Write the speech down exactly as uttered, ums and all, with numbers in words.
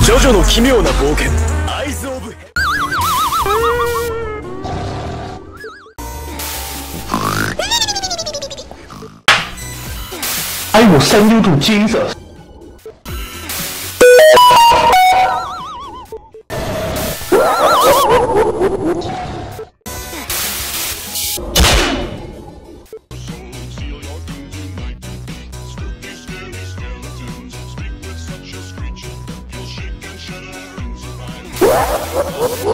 ジョジョの奇妙な冒険アイズ・オブ・ I will send you to Jesus. What?